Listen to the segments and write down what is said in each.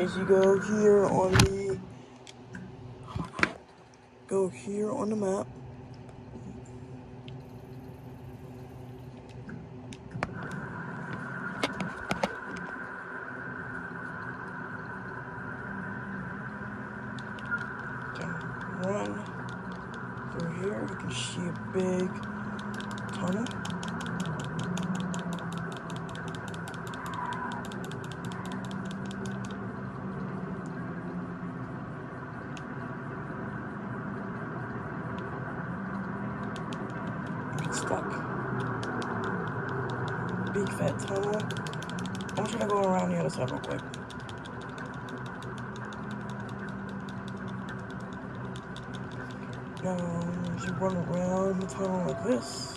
is you go here on the map. Run through here. You can see a big tunnel. Get stuck. Big fat tunnel. I'm just gonna go around the other side real quick. Now, as you run around the tunnel like this,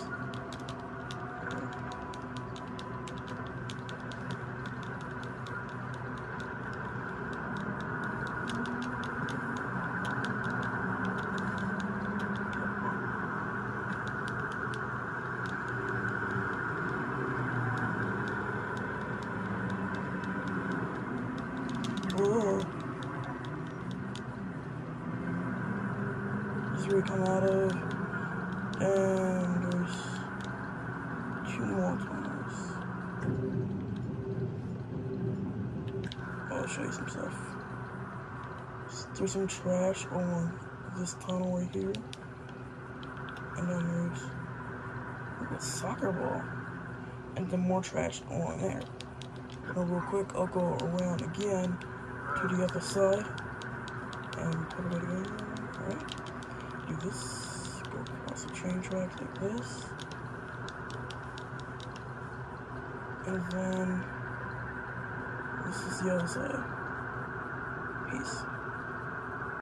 this is where we come out of, and there's 2 more tunnels. I'll show you some stuff. There's some trash on this tunnel right here, and then there's a soccer ball, and then more trash on there. Now real quick, I'll go around again to the other side and put it again. Alright, do this, go across the train tracks like this, and then this is the other side. Peace.